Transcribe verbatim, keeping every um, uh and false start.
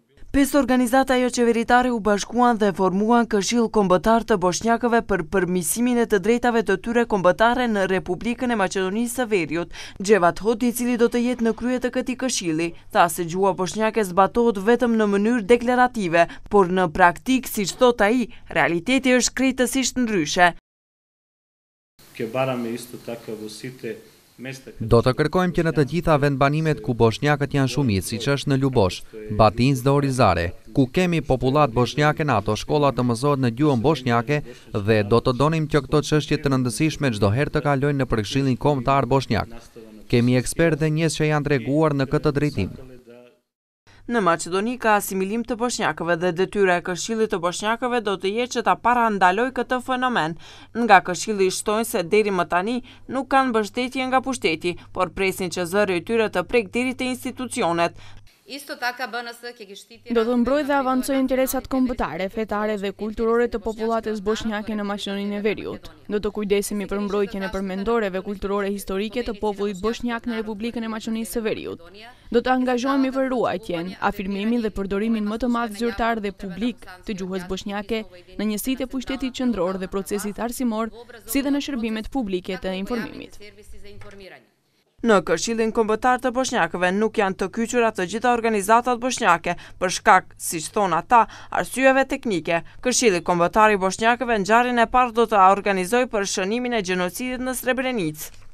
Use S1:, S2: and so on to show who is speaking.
S1: Pesë organizata jo qeveritare u bashkuan dhe formuan Këshill Kombëtar të Bosnjakëve për përmirësimin e të drejtave të tyre kombëtare në Republikën e Maqedonisë së Veriut. Xhevat Hoti, i cili do të jetë në krye të këtij këshilli, tha se gjuha bosnjake zbatohet vetëm në mënyrë deklarative, por në praktik, siç thot ai, realiteti është krejtësisht ndryshe.
S2: Do të kërkojmë që në të gjitha vendbanimet ku bosnjakët janë shumicë, siç është në Lubosh, Batinj dhe Orizare, ku kemi popullat bosnjake në ato shkolla të mësohet në gjuhën bosnjake dhe do të donim që këto çështje të rëndësishme çdo herë të kalojnë në Këshillin Kombëtar Bosnjak. Kemi ekspertë dhe njerëz që janë treguar në këtë drejtim.
S1: Në Maqedoni ka asimilim të bosnjakëve dhe detyra e Këshillit të Bosnjakëve do të jetë që ta parandaloj këtë fenomen. Nga Këshilli shtojnë se deri më tani nuk kanë mbështetje nga pushteti, por presin që zëri i tyre të prek deri te institucionet.
S3: Do të mbrojë dhe avancojë interesat kombëtare, fetare dhe kulturore të popullatës bosnjake në Maqedoninë e Veriut. Do të kujdesemi për mbrojtjen e përmendoreve kulturore historike të popullit bosnjak në Republikën e Maqedonisë së Veriut. Do të angazhohemi për ruajtjen, afirmimin dhe përdorimin më të madh zyrtar dhe publik të gjuhës bosnjake në njësitë e pushtetit qendror dhe procesit arsimor, si dhe në shërbimet publike të informimit.
S1: Në Këshillin Kombëtar të Bosnjakëve nuk janë të kyçura të gjitha organizatat bosnjake për shkak, siç thon ata, arsyeve teknike. Këshilli Kombëtar i Bosnjakëve ngjarjen e parë do ta organizojë për shënimin e gjenocidit në Srebrenicë.